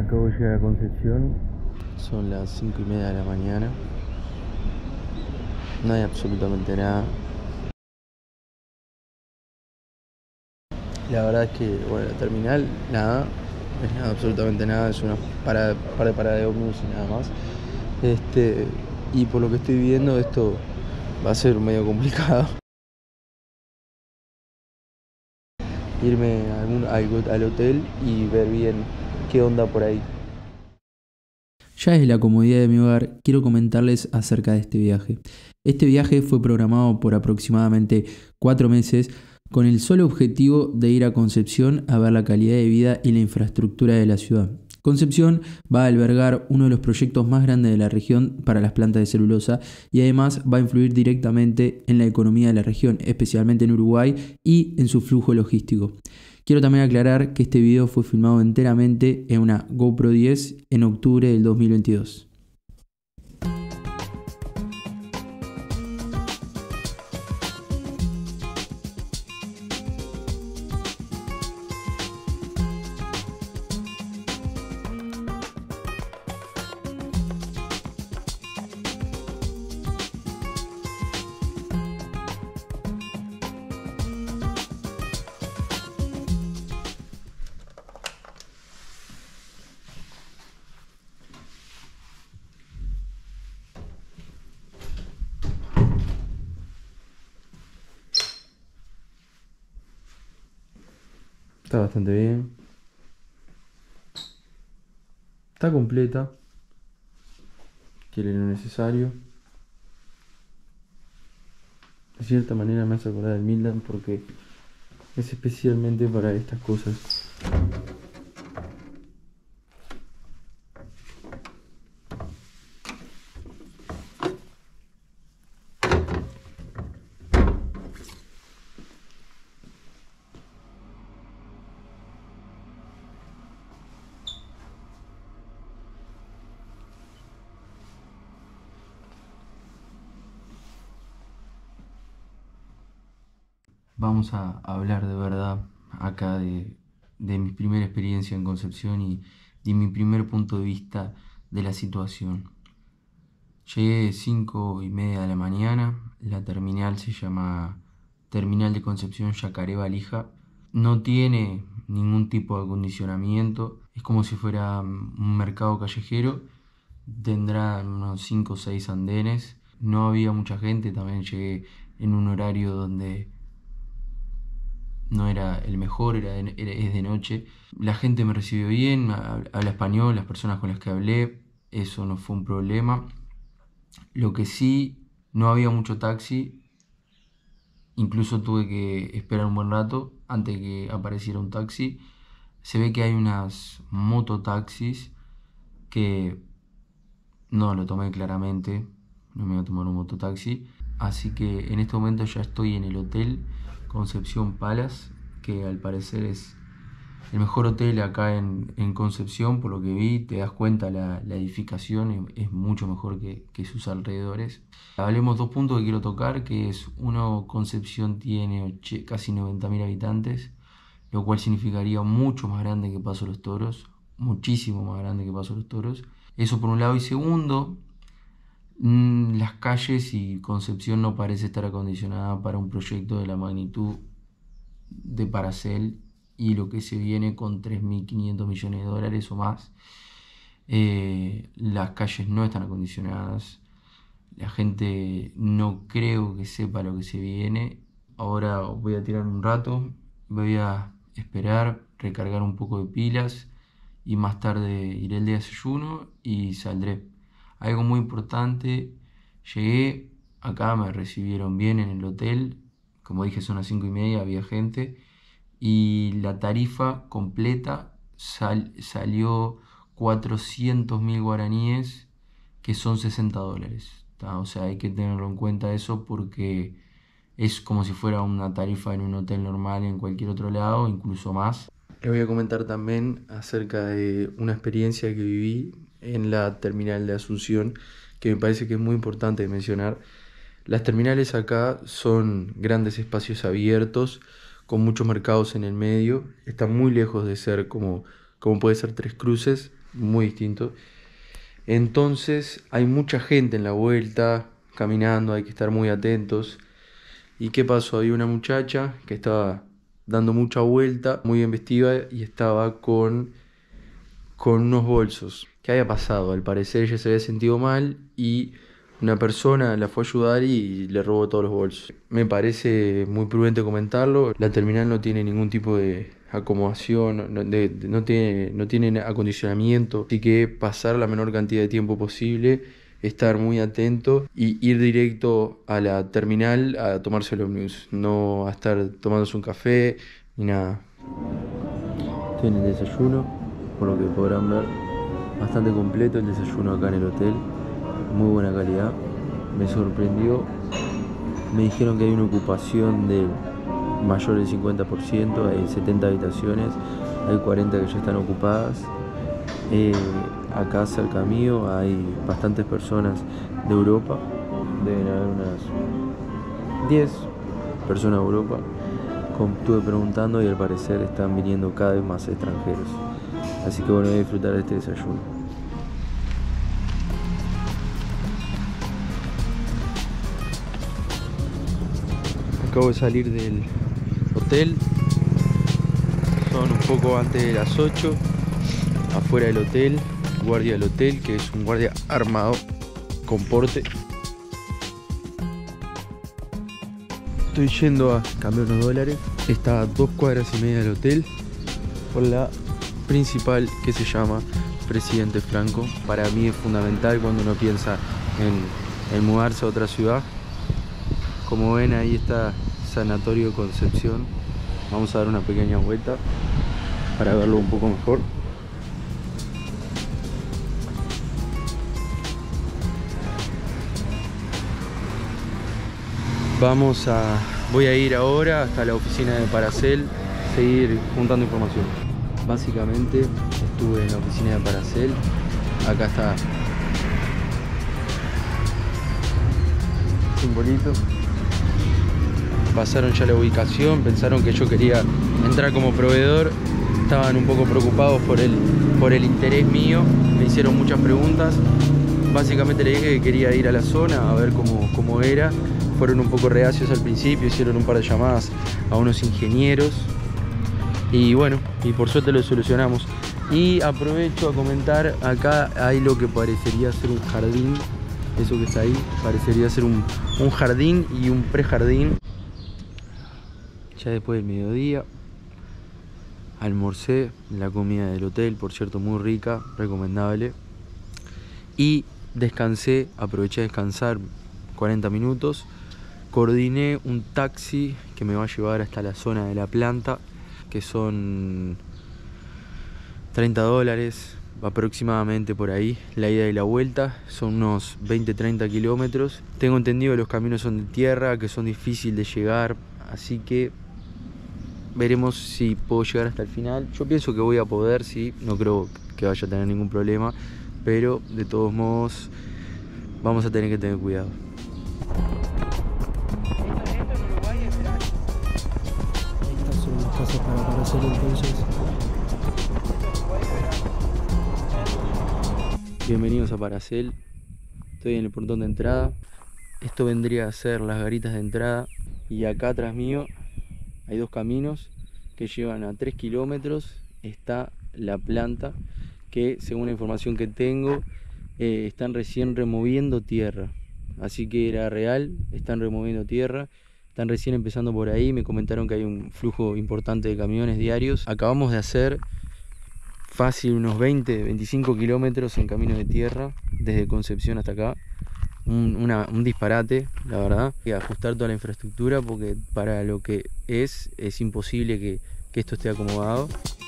Acabo de llegar a Concepción, son las 5:30 de la mañana, no hay absolutamente nada. La verdad es que, bueno, la terminal, nada, no es nada, absolutamente nada, es una par de paradas de ómnibus y nada más. Y por lo que estoy viendo, esto va a ser medio complicado. Irme al hotel y ver bien qué onda por ahí. Ya desde la comodidad de mi hogar, quiero comentarles acerca de este viaje. Este viaje fue programado por aproximadamente 4 meses con el solo objetivo de ir a Concepción a ver la calidad de vida y la infraestructura de la ciudad. Concepción va a albergar uno de los proyectos más grandes de la región para las plantas de celulosa y además va a influir directamente en la economía de la región, especialmente en Uruguay y en su flujo logístico. Quiero también aclarar que este video fue filmado enteramente en una GoPro 10 en octubre del 2022. Está bastante bien. Está completa. Tiene lo necesario. De cierta manera me hace acordar del Midland porque es especialmente para estas cosas. Vamos a hablar de verdad acá de mi primera experiencia en Concepción y de mi primer punto de vista de la situación. Llegué 5:30 de la mañana, la terminal se llama Terminal de Concepción Yacaré Valija. No tiene ningún tipo de acondicionamiento, es como si fuera un mercado callejero, tendrá unos 5 o 6 andenes, no había mucha gente, también llegué en un horario donde no era el mejor, es de noche. La gente me recibió bien, habla español, las personas con las que hablé, eso no fue un problema. Lo que sí, no había mucho taxi, incluso tuve que esperar un buen rato antes de que apareciera un taxi. Se ve que hay unas mototaxis que no lo tomé claramente, no me voy a tomar un mototaxi. Así que en este momento ya estoy en el hotel Concepción Palace, que al parecer es el mejor hotel acá en Concepción. Por lo que vi, te das cuenta, la edificación es mucho mejor que sus alrededores. Hablemos 2 puntos que quiero tocar, que es uno, Concepción tiene casi 90.000 habitantes, lo cual significaría mucho más grande que Paso Los Toros, muchísimo más grande que Paso Los Toros. Eso por un lado. Y segundo, las calles y Concepción no parece estar acondicionada para un proyecto de la magnitud de Paracel y lo que se viene con 3.500 millones de dólares o más. Las calles no están acondicionadas, la gente no creo que sepa lo que se viene. Ahora voy a tirar un rato, voy a esperar, recargar un poco de pilas y más tarde iré al desayuno y saldré. Algo muy importante, llegué acá, me recibieron bien en el hotel, como dije son las 5:30, había gente y la tarifa completa salió 400.000 guaraníes, que son $60. O sea, hay que tenerlo en cuenta eso porque es como si fuera una tarifa en un hotel normal en cualquier otro lado, incluso más. Les voy a comentar también acerca de una experiencia que viví en la terminal de Asunción, que me parece que es muy importante mencionar. Las terminales acá son grandes espacios abiertos, con muchos mercados en el medio. Están muy lejos de ser como puede ser Tres Cruces. muy distinto. Entonces hay mucha gente en la vuelta, caminando, hay que estar muy atentos. ¿Y qué pasó? Había una muchacha que estaba dando mucha vuelta, muy bien vestida, y estaba con unos bolsos. ¿Qué había pasado? Al parecer ella se había sentido mal y una persona la fue a ayudar y le robó todos los bolsos. Me parece muy prudente comentarlo. La terminal no tiene ningún tipo de acomodación, no tiene acondicionamiento, así que pasar la menor cantidad de tiempo posible, estar muy atento y ir directo a la terminal a tomarse el ómnibus, no a estar tomándose un café ni nada. Estoy en el desayuno, por lo que podrán ver, bastante completo el desayuno acá en el hotel, muy buena calidad. Me sorprendió, me dijeron que hay una ocupación de mayor del 50%, hay 70 habitaciones, hay 40 que ya están ocupadas. Acá cerca mío hay bastantes personas de Europa, deben haber unas 10 personas de Europa. Estuve preguntando y al parecer están viniendo cada vez más extranjeros. Así que bueno, voy a disfrutar de este desayuno. Acabo de salir del hotel. Son un poco antes de las 8. Afuera del hotel, guardia del hotel, que es un guardia armado con porte. Estoy yendo a cambiar unos dólares. Está a 2 cuadras y media del hotel, por la principal, que se llama Presidente Franco. Para mí es fundamental cuando uno piensa en mudarse a otra ciudad. Como ven, ahí está Sanatorio Concepción. Vamos a dar una pequeña vuelta para verlo un poco mejor. Voy a ir ahora hasta la oficina de Paracel, seguir juntando información. Básicamente estuve en la oficina de Paracel. Acá está simbolito. Pasaron ya la ubicación, pensaron que yo quería entrar como proveedor. Estaban un poco preocupados por el interés mío. Me hicieron muchas preguntas. Básicamente le dije que quería ir a la zona a ver cómo era. Fueron un poco reacios al principio, hicieron un par de llamadas a unos ingenieros. Y bueno, y por suerte lo solucionamos. Y aprovecho a comentar, acá hay lo que parecería ser un jardín. Eso que está ahí parecería ser un jardín y un prejardín. Ya después del mediodía almorcé la comida del hotel, por cierto muy rica, recomendable. Y descansé, aproveché a descansar 40 minutos. Coordiné un taxi que me va a llevar hasta la zona de la planta, que son $30 aproximadamente por ahí, la ida y la vuelta, son unos 20-30 kilómetros. Tengo entendido que los caminos son de tierra, que son difíciles de llegar, así que veremos si puedo llegar hasta el final. Yo pienso que voy a poder, sí, no creo que vaya a tener ningún problema, pero de todos modos vamos a tener que tener cuidado. Estas son las casas para hacer entonces. Bienvenidos a Paracel. Estoy en el portón de entrada. Esto vendría a ser las garitas de entrada. Y acá atrás mío hay dos caminos que llevan a 3 kilómetros. Está la planta que, según la información que tengo, están recién removiendo tierra. Así que era real, están removiendo tierra. Están recién empezando por ahí. Me comentaron que hay un flujo importante de camiones diarios. Acabamos de hacer fácil unos 20-25 kilómetros en caminos de tierra desde Concepción hasta acá. Un disparate, la verdad. Y ajustar toda la infraestructura, porque para lo que es imposible que esto esté acomodado.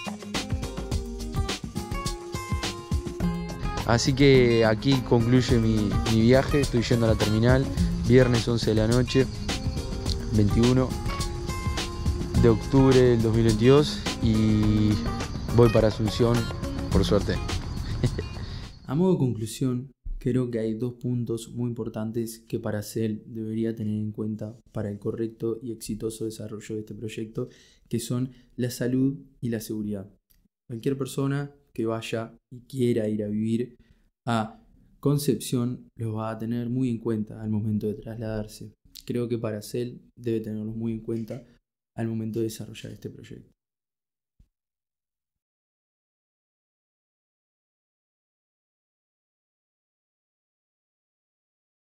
Así que aquí concluye mi viaje. Estoy yendo a la terminal, viernes 11 de la noche, 21 de octubre del 2022, y voy para Asunción, por suerte. A modo de conclusión, creo que hay dos puntos muy importantes que Paracel debería tener en cuenta para el correcto y exitoso desarrollo de este proyecto, que son la salud y la seguridad. Cualquier persona que vaya y quiera ir a vivir a Concepción los va a tener muy en cuenta al momento de trasladarse. Creo que Paracel debe tenerlos muy en cuenta al momento de desarrollar este proyecto.